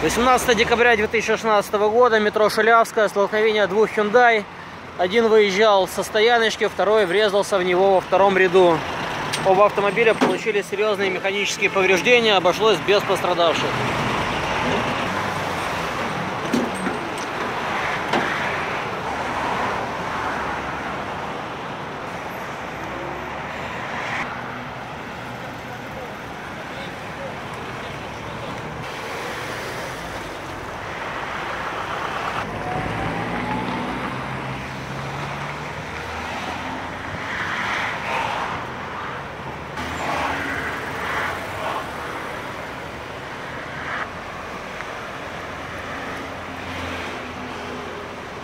18 декабря 2016 года, метро Шулявская, столкновение двух Hyundai. Один выезжал со стояночки, второй врезался в него во втором ряду. Оба автомобиля получили серьезные механические повреждения, обошлось без пострадавших.